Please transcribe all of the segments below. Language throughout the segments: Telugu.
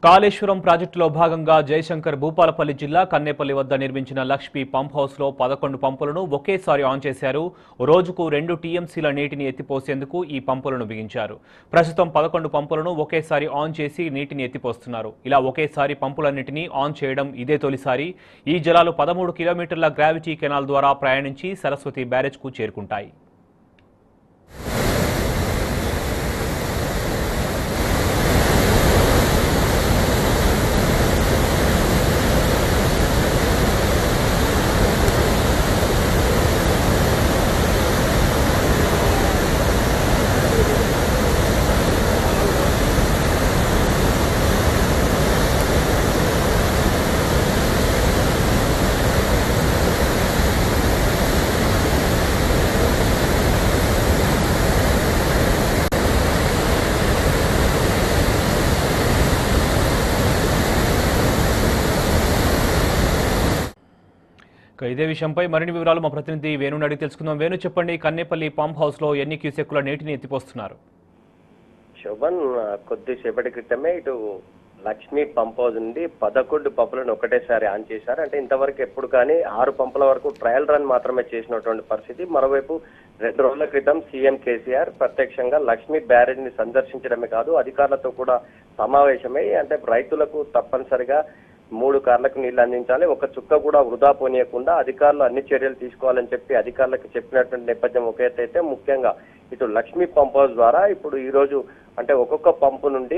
కాళేశ్వరం ప్రాజెక్టులో భాగంగా జయశంకర్ భూపాలపల్లి జిల్లా కన్నేపల్లి వద్ద నిర్మించిన లక్ష్మీ పంప్ హౌస్లో 11 పంపులను ఒకేసారి ఆన్ చేశారు. రోజుకు 2 టీఎంసీల నీటిని ఎత్తిపోసేందుకు ఈ పంపులను బిగించారు. ప్రస్తుతం 11 పంపులను ఒకేసారి ఆన్ చేసి నీటిని ఎత్తిపోస్తున్నారు. ఇలా ఒకేసారి పంపులన్నింటినీ ఆన్ చేయడం ఇదే తొలిసారి. ఈ జలాలు 13 కిలోమీటర్ల గ్రావిటీ కెనాల్ ద్వారా ప్రయాణించి సరస్వతి బ్యారేజ్కు చేరుకుంటాయి. ఇదే విషయంపై మరిన్ని వివరాలు మా ప్రతినిధి వేణుని అడిగి తెలుసుకుందాం. వేణు, చెప్పండి, కన్నేపల్లి పంప్ హౌస్ లో ఎన్ని క్యూసెక్కుల నీటిని ఎత్తిపోస్తున్నారు? శోభన్, కొద్దిసేపటి క్రితమే ఇటు లక్ష్మీ పంప్ హౌస్ నుండి 11 పంపులను ఒకటేసారి ఆన్ చేశారు. అంటే ఇంతవరకు ఎప్పుడు కానీ 6 పంపుల వరకు ట్రయల్ రన్ మాత్రమే చేసినటువంటి పరిస్థితి. మరోవైపు 2 రోజుల క్రితం సీఎం కేసీఆర్ ప్రత్యక్షంగా లక్ష్మీ బ్యారేజ్ ని సందర్శించడమే కాదు, అధికారులతో కూడా సమావేశమై అంటే రైతులకు తప్పనిసరిగా 3 కార్లకు నీళ్లు అందించాలి, ఒక చుక్క కూడా వృధా పోనీయకుండా అధికారులు అన్ని చర్యలు తీసుకోవాలని చెప్పి అధికారులకు చెప్పినటువంటి నేపథ్యం ఒక ఎత్తైతే, ముఖ్యంగా ఇటు లక్ష్మీ పంప్ హౌస్ ద్వారా ఇప్పుడు ఈ రోజు అంటే ఒక్కొక్క పంపు నుండి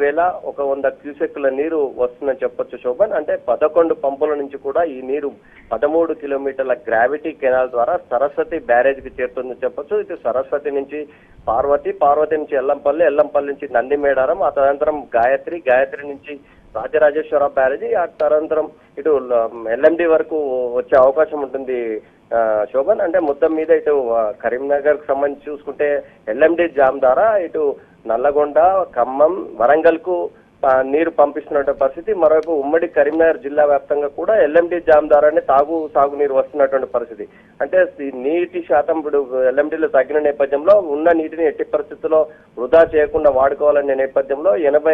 2100 క్యూసెక్కుల నీరు వస్తుందని చెప్పొచ్చు శోభన్. అంటే 11 పంపుల నుంచి కూడా ఈ నీరు 13 కిలోమీటర్ల గ్రావిటీ కెనాల్ ద్వారా సరస్వతి బ్యారేజ్ కి చేరుతుందని చెప్పొచ్చు. ఇటు సరస్వతి నుంచి పార్వతి నుంచి ఎల్లంపల్లి నుంచి నందిమేడారం, ఆ తదనంతరం గాయత్రి నుంచి రాజరాజేశ్వర బ్యారేజీ, ఆ తదనంతరం ఇటు ఎల్ఎండి వరకు వచ్చే అవకాశం ఉంటుంది శోభన్. అంటే మొత్తం మీద ఇటు కరీంనగర్ కు సంబంధించి చూసుకుంటే ఎల్ఎండి జామ్ ద్వారా ఇటు నల్లగొండ, ఖమ్మం, వరంగల్ కు నీరు పంపిస్తున్న పరిస్థితి. మరోవైపు ఉమ్మడి కరీంనగర్ జిల్లా వ్యాప్తంగా కూడా ఎల్ఎండి జామ్ ద్వారానే సాగునీరు వస్తున్నటువంటి పరిస్థితి. అంటే నీటి శాతం ఇప్పుడు ఎల్ఎండిలో తగ్గిన నేపథ్యంలో ఉన్న నీటిని ఎట్టి పరిస్థితుల్లో వృధా చేయకుండా వాడుకోవాలనే నేపథ్యంలో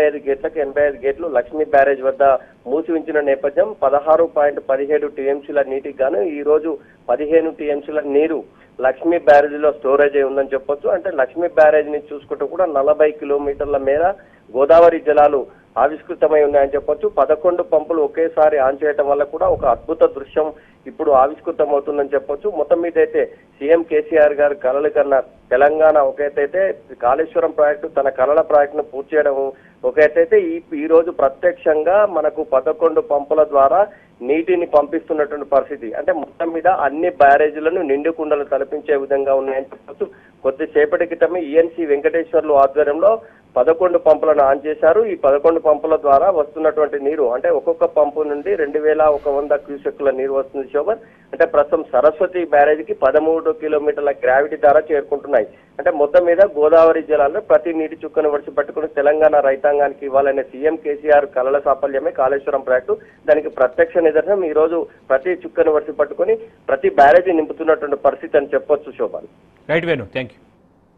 85 గేట్లు లక్ష్మీ బ్యారేజ్ వద్ద మూసి ఉంచిన నేపథ్యం. 16.17 టీఎంసీల నీటికి గాను ఈ రోజు 15 టీఎంసీల నీరు లక్ష్మీ బ్యారేజ్ లో స్టోరేజ్ అయి ఉందని చెప్పొచ్చు. అంటే లక్ష్మీ బ్యారేజ్ ని చూసుకుంటూ కూడా 40 కిలోమీటర్ల మేర గోదావరి జలాలు ఆవిష్కృతమై ఉన్నాయని చెప్పొచ్చు. 11 పంపులు ఒకేసారి ఆన్ చేయడం వల్ల కూడా ఒక అద్భుత దృశ్యం ఇప్పుడు ఆవిష్కృతం అవుతుందని చెప్పొచ్చు. మొత్తం మీద అయితే సీఎం కేసీఆర్ గారు కలలు కన్నా తెలంగాణ ఒక ఎత్తైతే కాళేశ్వరం ప్రాజెక్టు తన కలల ప్రాజెక్టును పూర్తి చేయడం ఒక ఎత్తైతే ఈ రోజు ప్రత్యక్షంగా మనకు 11 పంపుల ద్వారా నీటిని పంపిస్తున్నటువంటి పరిస్థితి. అంటే మొత్తం మీద అన్ని బ్యారేజీలను నిండు కుండలు తలపించే విధంగా ఉన్నాయని చెప్పొచ్చు. కొద్దిసేపటి క్రితమే ఈఎన్సీ వెంకటేశ్వర్లు ఆధ్వర్యంలో 11 పంపులను ఆన్ చేశారు. ఈ 11 పంపుల ద్వారా వస్తున్నటువంటి నీరు అంటే ఒక్కొక్క పంపు నుండి 2100 క్యూసెక్కుల నీరు వస్తుంది శోభన్. అంటే ప్రస్తుతం సరస్వతి బ్యారేజీకి 13 కిలోమీటర్ల గ్రావిటీ ద్వారా చేరుకుంటున్నాయి. అంటే మొత్తం మీద గోదావరి జలాలను ప్రతి నీటి చుక్కను వడిసి పట్టుకుని తెలంగాణ రైతాంగానికి ఇవ్వాలనే సీఎం కేసీఆర్ కలల సాఫల్యమే కాళేశ్వరం ప్రాజెక్టు. దానికి ప్రత్యక్ష నిదర్శనం ఈ రోజు ప్రతి చుక్కను వడిసి పట్టుకుని ప్రతి బ్యారేజీ నింపుతున్నటువంటి పరిస్థితి అని చెప్పొచ్చు Shobhan. Right Venu, thank you.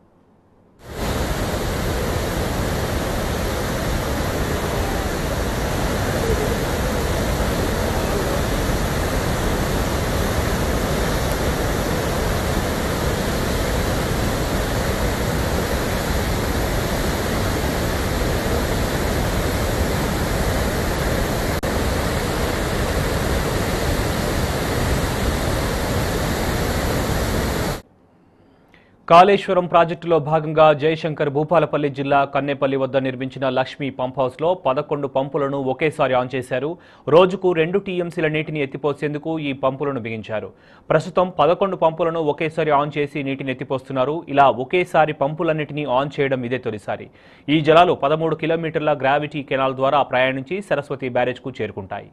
Kaleshwaram ప్రాజెక్టులో భాగంగా జయశంకర్ భూపాలపల్లి జిల్లా కన్నేపల్లి వద్ద నిర్మించిన లక్ష్మీ పంప్ హౌస్లో 11 పంపులను ఒకేసారి ఆన్ చేశారు. రోజుకు 2 టీఎంసీల నీటిని ఎత్తిపోసేందుకు ఈ పంపులను బిగించారు. ప్రస్తుతం 11 పంపులను ఒకేసారి ఆన్ చేసి నీటిని ఎత్తిపోస్తున్నారు. ఇలా ఒకేసారి పంపులన్నింటినీ ఆన్ చేయడం ఇదే తొలిసారి. ఈ జలాలు 13 కిలోమీటర్ల గ్రావిటీ కెనాల్ ద్వారా ప్రయాణించి సరస్వతి బ్యారేజ్కు చేరుకుంటాయి.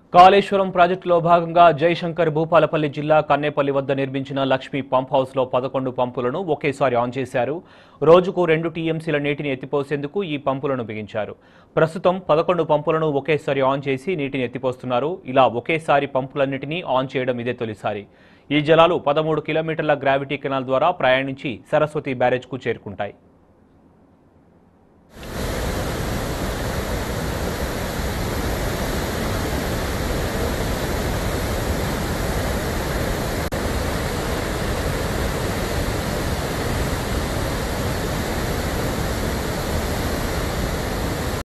కాళేశ్వరం ప్రాజెక్టులో భాగంగా జయశంకర్ భూపాలపల్లి జిల్లా కన్నేపల్లి వద్ద నిర్మించిన లక్ష్మీ పంప్ హౌస్లో 11 పంపులను ఒకేసారి ఆన్ చేశారు. రోజుకు 2 టీఎంసీల నీటిని ఎత్తిపోసేందుకు ఈ పంపులను బిగించారు. ప్రస్తుతం 11 పంపులను ఒకేసారి ఆన్ చేసి నీటిని ఎత్తిపోస్తున్నారు. ఇలా ఒకేసారి పంపులన్నిటినీ ఆన్ చేయడం ఇదే తొలిసారి. ఈ జలాలు 13 కిలోమీటర్ల గ్రావిటీ కెనాల్ ద్వారా ప్రయాణించి సరస్వతి బ్యారేజ్కు చేరుకుంటాయి.